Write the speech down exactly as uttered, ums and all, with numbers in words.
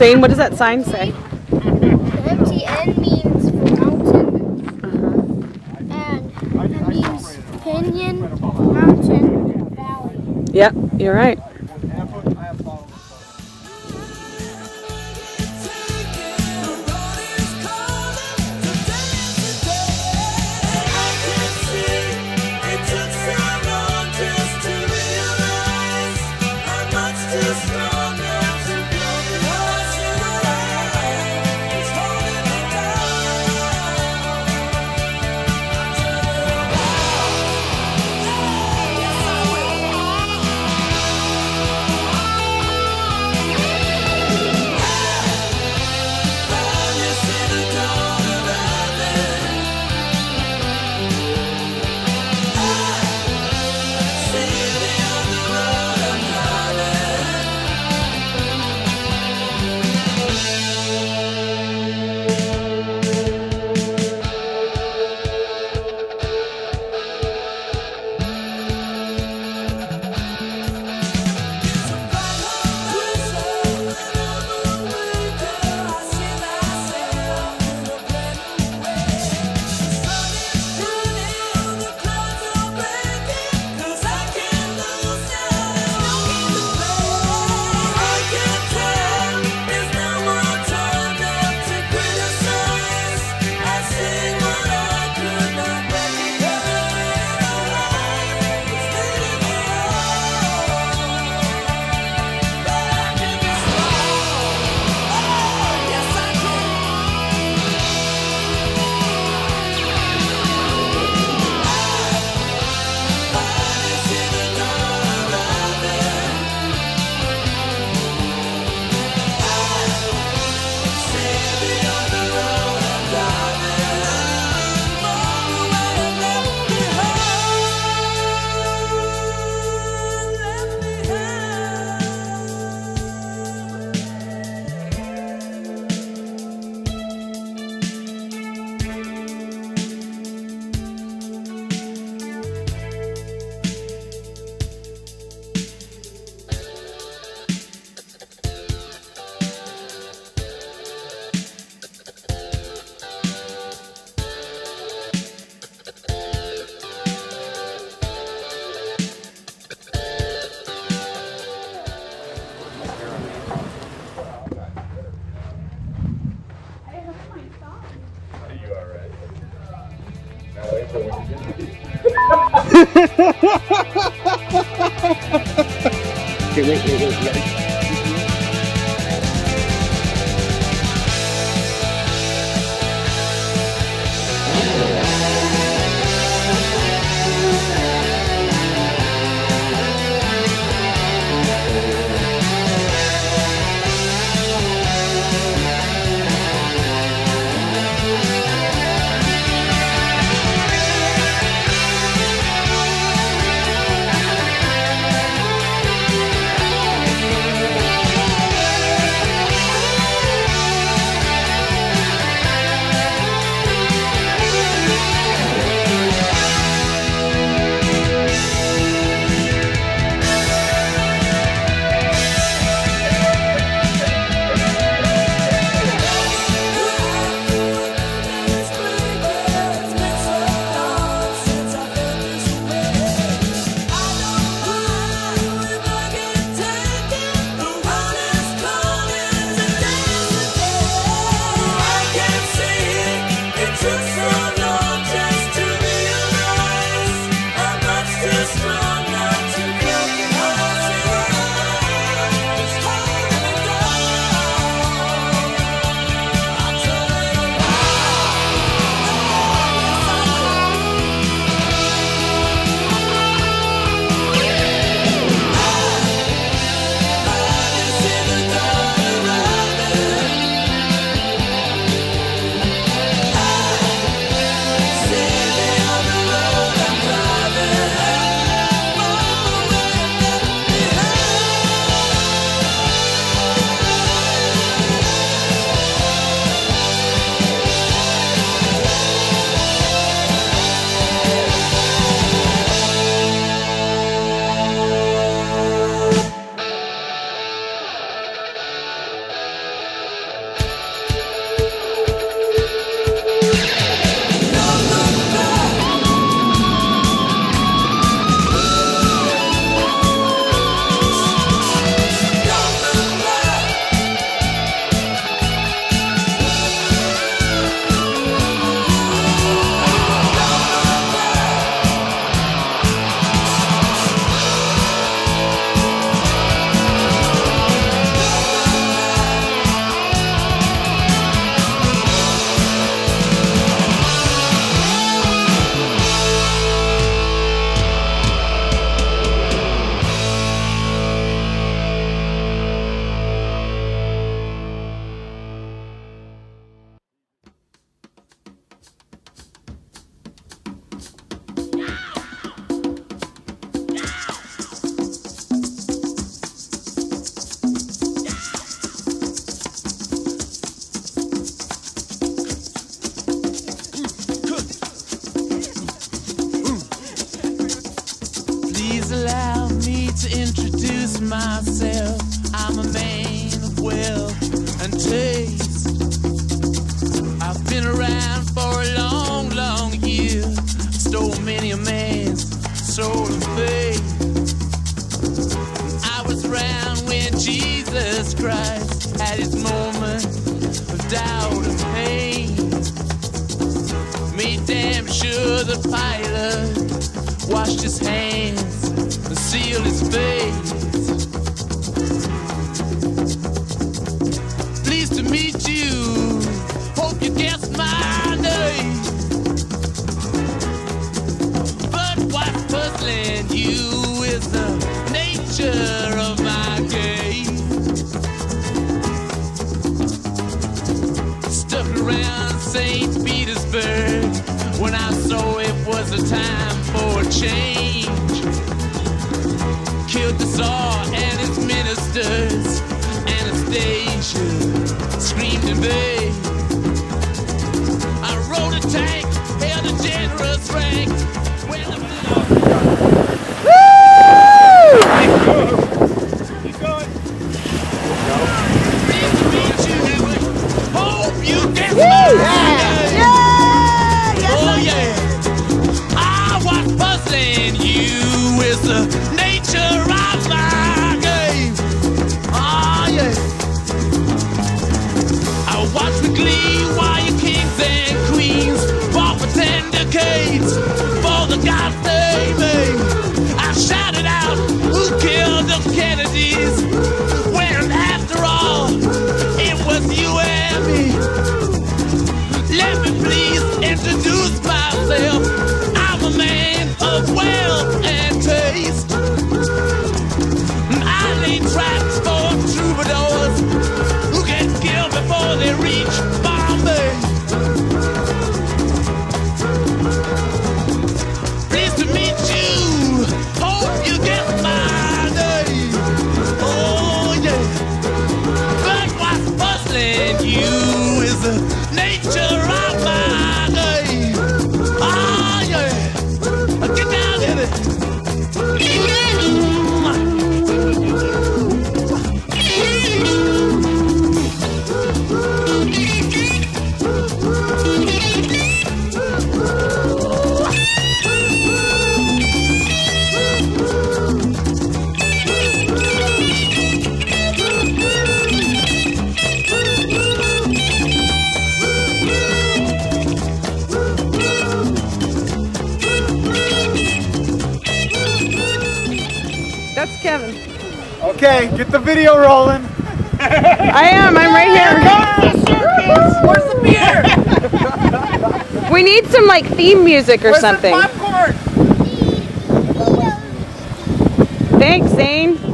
Zane, what does that sign say? M T N means mountain. Uh-huh. And it means Pinyon Mountain Valley. Yep, you're right. Okay, wait, wait, wait, wait. to introduce myself. I'm a man of wealth and taste. I've been around for a long, long year. Stole many a man's soul and faith. I was around when Jesus Christ had his moment of doubt and pain. Made damn sure the pilot washed his hands and sealed his face. Pleased to meet you, hope you guessed my name. But what's puzzling you is the nature of my game. Stuck around Saint Petersburg when I saw it was a time for a change. Killed the Tsar and his ministers. Anastasia screamed in vain. I rode a tank, held a generous rank. When the Keep going. Pleased to meet you. Hope you get my name. Oh yeah. I was puzzling you is the nature of my game. Ah yeah. I watch with glee while your kings and queens fought for ten decades for the God's name. I shouted out, who killed the Kennedys? When after all, it was you and me. Let me please introduce myself. I'm a man of wealth and taste. I lay traps for troubadours who get killed before they reach Bombay. Pleased to meet you, hope you get my name. Oh yeah. But what's puzzling you is the nature of my game. Ah yeah. Get down in it. That's Kevin. Okay, get the video rolling. I am. I'm right here. Where's the beer? We need some like theme music or something. Where's the popcorn? Thanks, Zane.